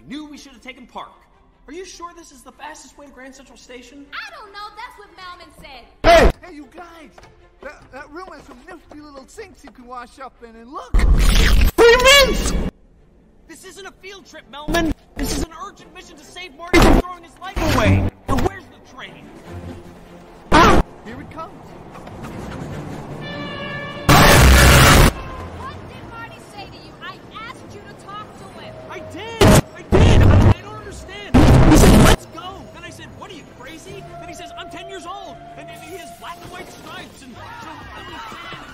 knew we should have taken Park. Are you sure this is the fastest way to Grand Central Station? I don't know. That's what Melman said. Hey, you guys! That room has some nifty little sinks you can wash up in, and look! 3 minutes! This isn't a field trip, Melman. This is an urgent mission to save Marty from throwing his life away. Now where's the train? Here it comes. What did Marty say to you? I asked you to talk to him. I did! I don't understand. He said, let's go. Then I said, what are you, crazy? Then he says, I'm 10 years old. And he has black and white stripes. And so,